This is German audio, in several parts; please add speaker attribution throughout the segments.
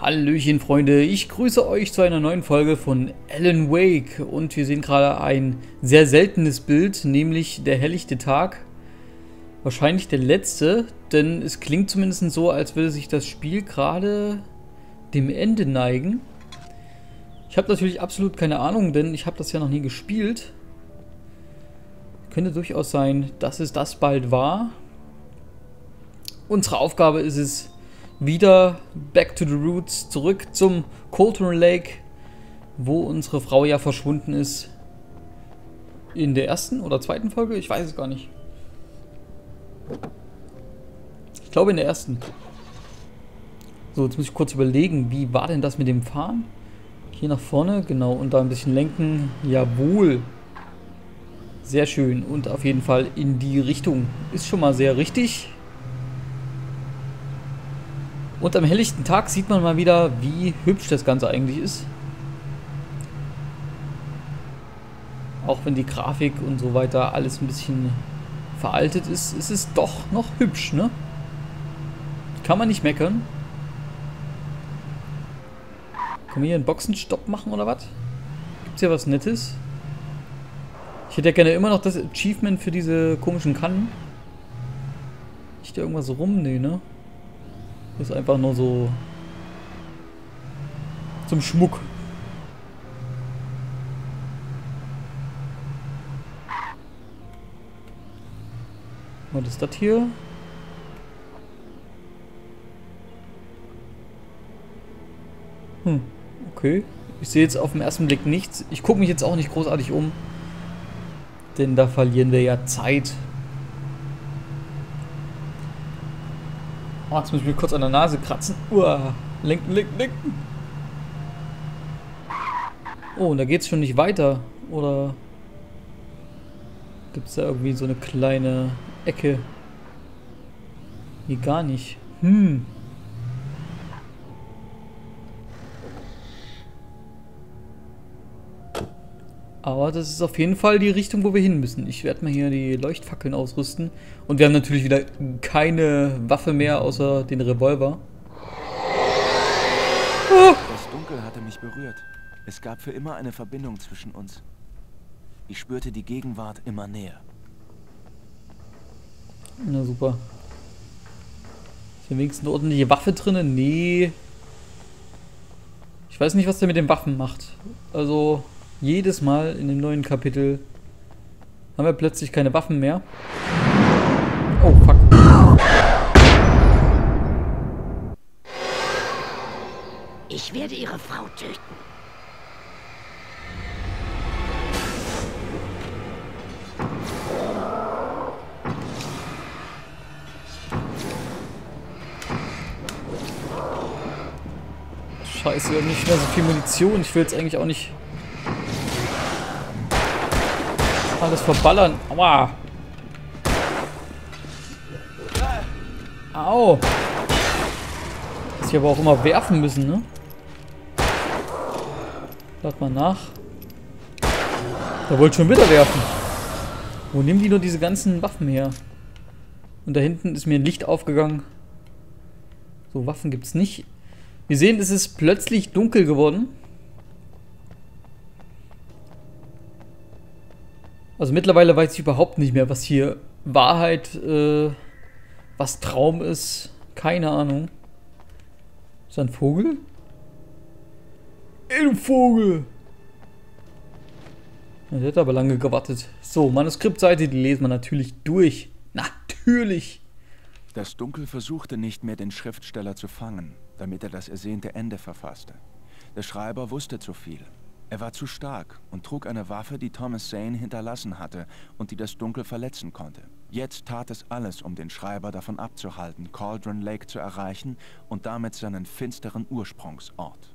Speaker 1: Hallöchen Freunde, ich grüße euch zu einer neuen Folge von Alan Wake und wir sehen gerade ein sehr seltenes Bild, nämlich der helllichte Tag. Wahrscheinlich der letzte, denn es klingt zumindest so, als würde sich das Spiel gerade dem Ende neigen. Ich habe natürlich absolut keine Ahnung, denn ich habe das ja noch nie gespielt. Könnte durchaus sein, dass es das bald war. Unsere Aufgabe ist es, wieder back to the roots, zurück zum Cauldron Lake, wo unsere Frau ja verschwunden ist. In der ersten oder zweiten Folge? Ich weiß es gar nicht. Ich glaube in der ersten. So, jetzt muss ich kurz überlegen, wie war denn das mit dem Fahren? Hier nach vorne, genau, und da ein bisschen lenken. Jawohl. Sehr schön. Und auf jeden Fall in die Richtung. Ist schon mal sehr richtig. Und am helllichten Tag sieht man mal wieder, wie hübsch das Ganze eigentlich ist. Auch wenn die Grafik und so weiter alles ein bisschen veraltet ist, ist es doch noch hübsch, ne? Kann man nicht meckern. Können wir hier einen Boxenstopp machen oder was? Gibt es hier was Nettes? Ich hätte ja gerne immer noch das Achievement für diese komischen Kannen. Nicht da irgendwas rum? Nee, ne? Das ist einfach nur so zum Schmuck. Was ist das hier? Okay. Ich sehe jetzt auf den ersten Blick nichts. Ich gucke mich jetzt auch nicht großartig um. Denn da verlieren wir ja Zeit. Oh, jetzt muss ich mir kurz an der Nase kratzen. Uah. Lenken, lenken, lenken. Oh, und da geht es schon nicht weiter. Oder gibt es da irgendwie so eine kleine Ecke? Nee, gar nicht. Aber das ist auf jeden Fall die Richtung, wo wir hin müssen. Ich werde mal hier die Leuchtfackeln ausrüsten. Und wir haben natürlich wieder keine Waffe mehr, außer den Revolver.
Speaker 2: Das Dunkel hatte mich berührt. Es gab für immer eine Verbindung zwischen uns. Ich spürte die Gegenwart immer näher.
Speaker 1: Na super. Ist hier wenigstens eine ordentliche Waffe drin? Nee. Ich weiß nicht, was der mit den Waffen macht. Also jedes Mal in dem neuen Kapitel haben wir plötzlich keine Waffen mehr. Oh, fuck.
Speaker 3: Ich werde Ihre Frau töten.
Speaker 1: Scheiße, wir haben nicht mehr so viel Munition. Ich will jetzt eigentlich auch nicht alles verballern. Aua. Au. Dass ich aber auch immer werfen müssen, ne? Lad mal nach. Der wollte schon wieder werfen. Wo nehmen die nur diese ganzen Waffen her? Und da hinten ist mir ein Licht aufgegangen. So, Waffen gibt's nicht. Wir sehen, es ist plötzlich dunkel geworden. Also mittlerweile weiß ich überhaupt nicht mehr, was hier Wahrheit, was Traum ist. Keine Ahnung. Ist das ein Vogel? Ey, du Vogel! Ja, der hat aber lange gewartet. So, Manuskriptseite, die lesen wir natürlich durch. Natürlich!
Speaker 2: Das Dunkel versuchte nicht mehr, den Schriftsteller zu fangen, damit er das ersehnte Ende verfasste. Der Schreiber wusste zu viel. Er war zu stark und trug eine Waffe, die Thomas Zane hinterlassen hatte und die das Dunkel verletzen konnte. Jetzt tat es alles, um den Schreiber davon abzuhalten, Cauldron Lake zu erreichen und damit seinen finsteren Ursprungsort.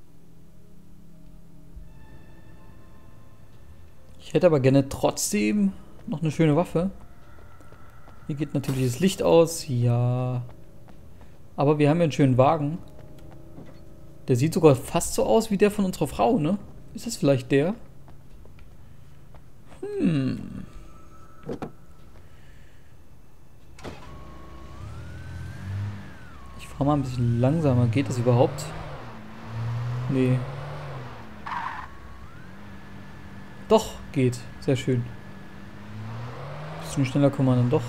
Speaker 1: Ich hätte aber gerne trotzdem noch eine schöne Waffe. Hier geht natürlich das Licht aus. Ja. Aber wir haben ja einen schönen Wagen. Der sieht sogar fast so aus wie der von unserer Frau, ne? Ist das vielleicht der? Ich fahre mal ein bisschen langsamer. Geht das überhaupt? Nee. Doch, geht. Sehr schön. Bisschen schneller kommen wir dann doch.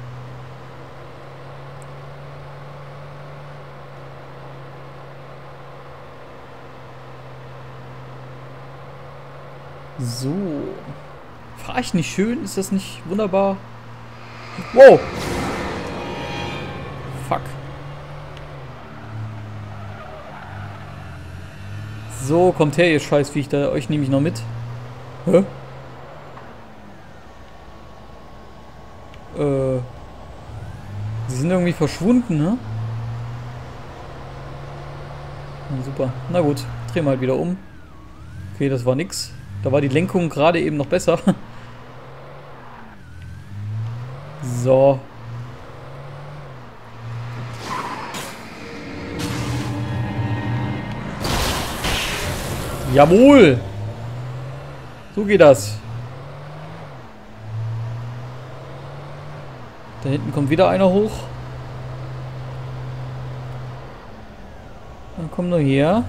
Speaker 1: So. Fahr ich nicht schön? Ist das nicht wunderbar? Wow! Fuck. So, kommt her, ihr Scheißviech, da euch nehme ich noch mit. Hä? Sie sind irgendwie verschwunden, ne? Na, super. Na gut, drehen wir halt wieder um. Okay, das war nix. Da war die Lenkung gerade eben noch besser. So. Jawohl! So geht das. Da hinten kommt wieder einer hoch. Dann komm nur her.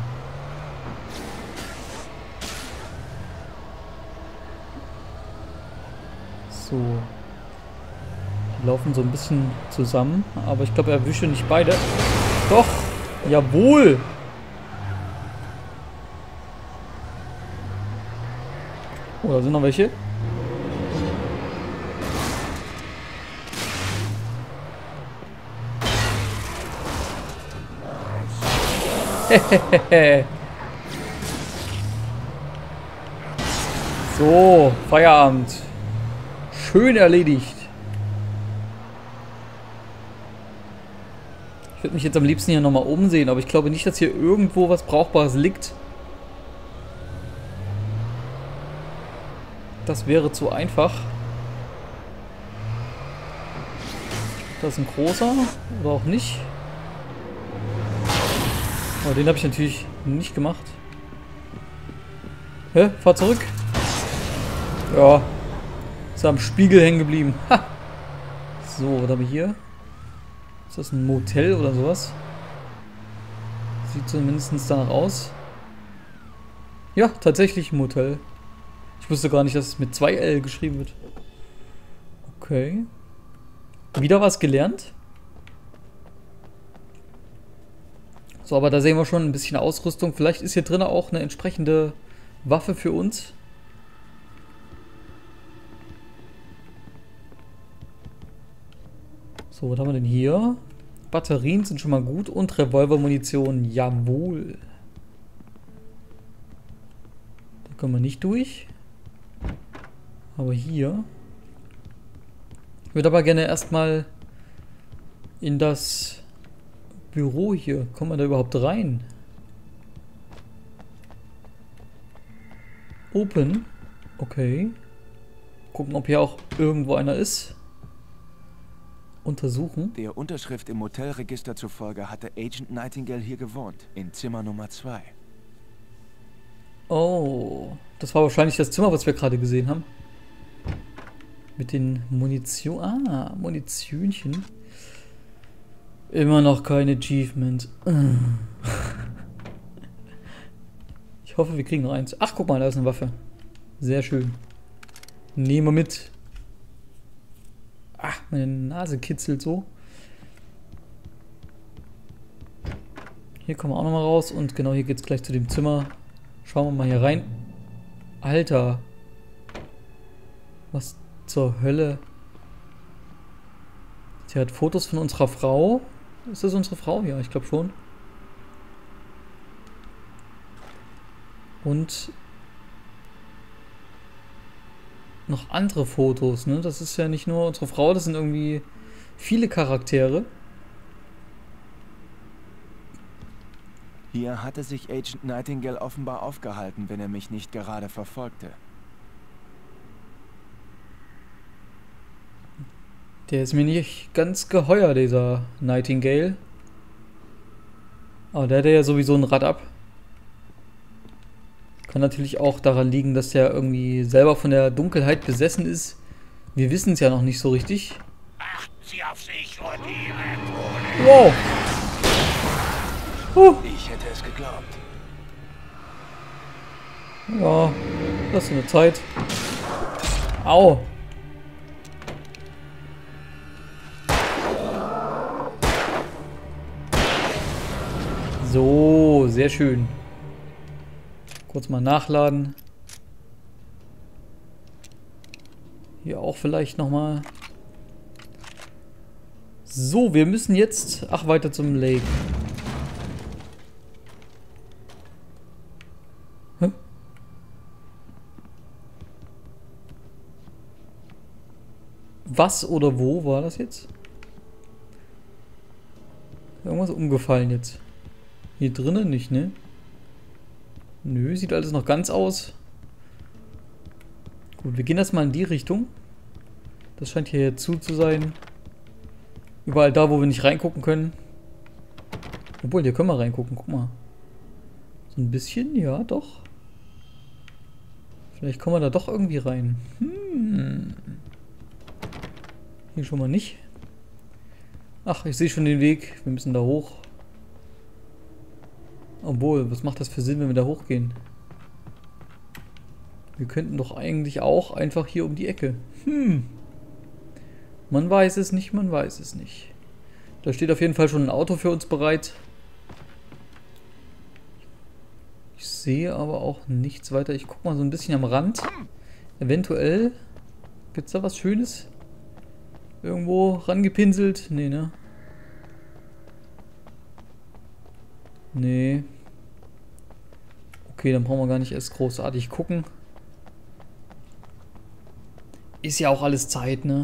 Speaker 1: So. Die laufen so ein bisschen zusammen, aber ich glaube, er erwische nicht beide. Doch! Jawohl! Oh, da sind noch welche. So, Feierabend. Schön erledigt. Ich würde mich jetzt am liebsten hier nochmal umsehen, aber ich glaube nicht, dass hier irgendwo was Brauchbares liegt. Das wäre zu einfach. Das ist ein großer oder auch nicht. Aber den habe ich natürlich nicht gemacht. Hä? Fahr zurück. Ja. Ist am Spiegel hängen geblieben. Ha. So, was haben wir hier? Ist das ein Motel oder sowas? Sieht zumindest danach aus. Ja, tatsächlich ein Motel. Ich wusste gar nicht, dass es mit 2L geschrieben wird. Okay. Wieder was gelernt. So, aber da sehen wir schon ein bisschen Ausrüstung. Vielleicht ist hier drin auch eine entsprechende Waffe für uns. So, was haben wir denn hier? Batterien sind schon mal gut und Revolvermunition. Jawohl. Da kommen wir nicht durch. Aber hier. Ich würde aber gerne erstmal in das Büro hier. Kommen wir da überhaupt rein? Open. Okay. Gucken, ob hier auch irgendwo einer ist. Untersuchen.
Speaker 2: Der Unterschrift im Motelregister zufolge hatte Agent Nightingale hier gewohnt. In Zimmer Nummer 2.
Speaker 1: Oh. Das war wahrscheinlich das Zimmer, was wir gerade gesehen haben. Mit den Munition. Ah, Munitionchen. Immer noch kein Achievement. Ich hoffe, wir kriegen noch eins. Ach, guck mal, da ist eine Waffe. Sehr schön. Nehmen wir mit. Ach, meine Nase kitzelt so. Hier kommen wir auch nochmal raus. Und genau hier geht es gleich zu dem Zimmer. Schauen wir mal hier rein. Alter. Was zur Hölle? Sie hat Fotos von unserer Frau. Ist das unsere Frau? Ja, ich glaube schon. Und noch andere Fotos, ne? Das ist ja nicht nur unsere Frau, das sind irgendwie viele Charaktere.
Speaker 2: Hier hatte sich Agent Nightingale offenbar aufgehalten, wenn er mich nicht gerade verfolgte.
Speaker 1: Der ist mir nicht ganz geheuer, dieser Nightingale. Aber der hat ja sowieso ein Rad ab. Kann natürlich auch daran liegen, dass der irgendwie selber von der Dunkelheit besessen ist. Wir wissen es ja noch nicht so richtig.
Speaker 3: Achten Sie auf sich und Ihre Tode.
Speaker 1: Wow!
Speaker 2: Ich hätte es geglaubt.
Speaker 1: Ja, das ist eine Zeit. Au. So, sehr schön. Kurz mal nachladen. Hier auch vielleicht nochmal. So, wir müssen jetzt... Ach, weiter zum Lake. Hä? Was oder wo war das jetzt? Irgendwas umgefallen jetzt. Hier drinnen nicht, ne? Nö, sieht alles noch ganz aus. Gut, wir gehen erstmal in die Richtung. Das scheint hier zu sein. Überall da, wo wir nicht reingucken können. Obwohl, hier können wir reingucken, guck mal. So ein bisschen, ja, doch. Vielleicht kommen wir da doch irgendwie rein. Hier schon mal nicht. Ach, ich sehe schon den Weg. Wir müssen da hoch. Obwohl, was macht das für Sinn, wenn wir da hochgehen? Wir könnten doch eigentlich auch einfach hier um die Ecke. Man weiß es nicht, man weiß es nicht. Da steht auf jeden Fall schon ein Auto für uns bereit. Ich sehe aber auch nichts weiter. Ich gucke mal so ein bisschen am Rand. Eventuell gibt es da was Schönes? Irgendwo rangepinselt? Nee, ne? Nee. Okay, dann brauchen wir gar nicht erst großartig gucken. Ist ja auch alles Zeit, ne?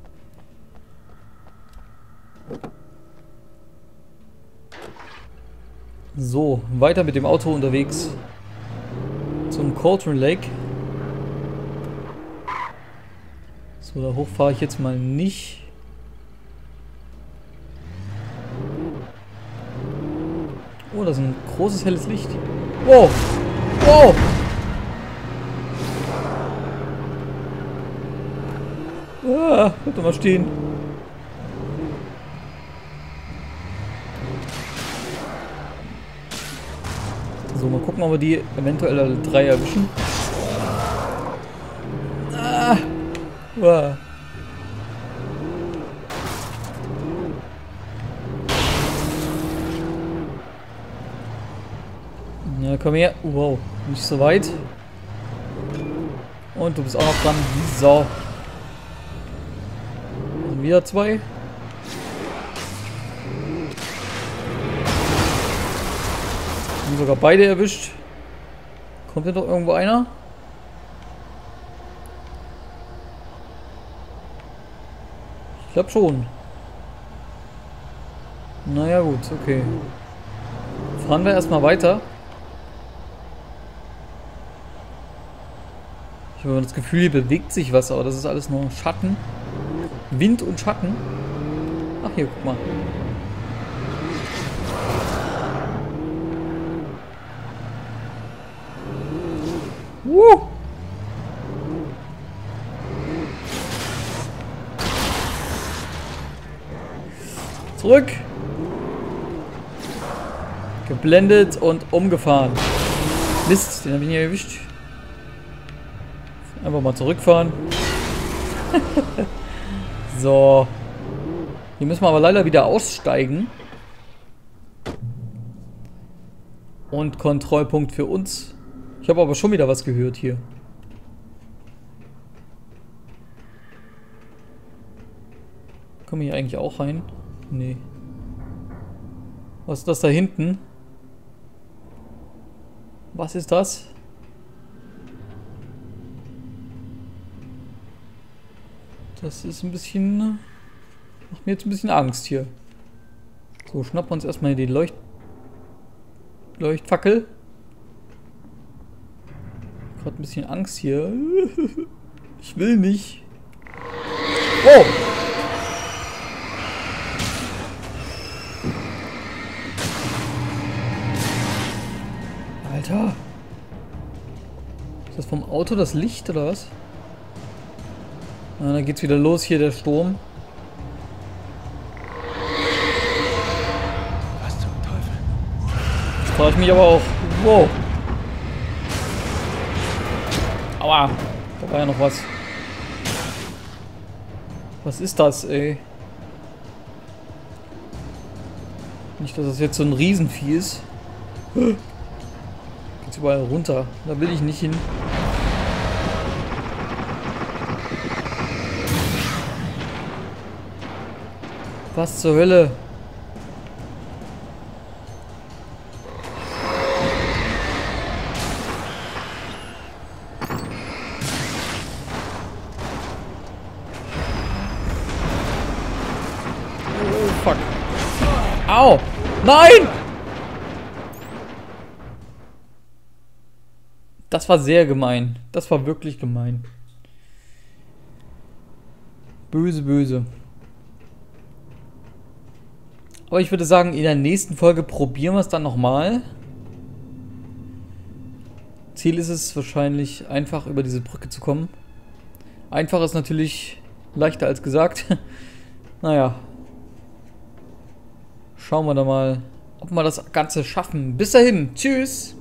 Speaker 1: So, weiter mit dem Auto unterwegs zum Cauldron Lake. So, da hoch fahre ich jetzt mal nicht. Oh, da ist ein großes helles Licht. Wow! Wow! Ah, bleib doch mal stehen. So, mal gucken, ob wir die eventuell alle 3 erwischen. Ah! Wow. Ja, komm her. Wow, nicht so weit. Und du bist auch noch dran. So. Also wieder 2. Haben sogar beide erwischt. Kommt hier doch irgendwo einer? Ich glaube schon. Naja gut, okay. Fahren wir erstmal weiter. Ich habe das Gefühl, hier bewegt sich was, aber das ist alles nur Schatten. Wind und Schatten. Ach hier, guck mal. Zurück. Geblendet und umgefahren. Mist, den habe ich nicht erwischt. Einfach mal zurückfahren. So. Hier müssen wir aber leider wieder aussteigen. Und Kontrollpunkt für uns. Ich habe aber schon wieder was gehört hier. Komme ich hier eigentlich auch rein? Nee. Was ist das da hinten? Was ist das? Das ist ein bisschen... Macht mir jetzt ein bisschen Angst hier. So, schnappen wir uns erstmal die Leuchtfackel. Gerade ein bisschen Angst hier. Ich will nicht. Oh! Alter. Ist das vom Auto das Licht oder was? Na, dann geht's wieder los hier, der Sturm.
Speaker 2: Was zum Teufel?
Speaker 1: Jetzt frage ich mich aber auch. Wow. Aua, da war ja noch was. Was ist das, ey? Nicht, dass das jetzt so ein Riesenvieh ist. Geht's überall runter. Da will ich nicht hin. Was zur Hölle? Oh, fuck. Au! Nein! Das war sehr gemein. Das war wirklich gemein. Böse, böse. Aber ich würde sagen, in der nächsten Folge probieren wir es dann nochmal. Ziel ist es wahrscheinlich, einfach über diese Brücke zu kommen. Einfach ist natürlich leichter als gesagt. Naja. Schauen wir da mal, ob wir das Ganze schaffen. Bis dahin. Tschüss.